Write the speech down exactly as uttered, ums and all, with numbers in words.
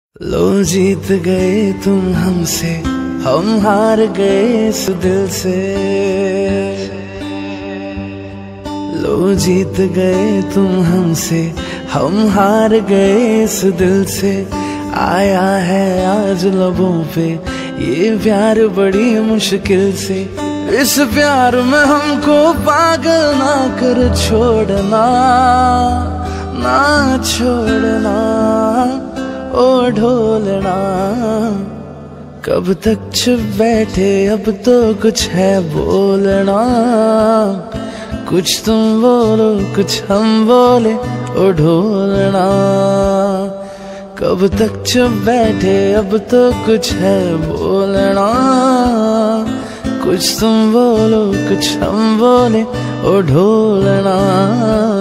लो जीत गए तुम हमसे, हम हार गए इस दिल से। लो जीत गए तुम हमसे, हम हार गए इस दिल से। आया है आज लबों पे ये प्यार बड़ी मुश्किल से। इस प्यार में हमको पागल ना कर छोड़ना, ना छोड़ना ओ ढोलना। कब तक चुप बैठे अब तो कुछ है बोलना। कुछ तुम बोलो कुछ हम बोले ओ ढोलना। कब तक चुप बैठे अब तो कुछ है बोलना। कुछ तुम बोलो कुछ हम बोले ओ ढोलना।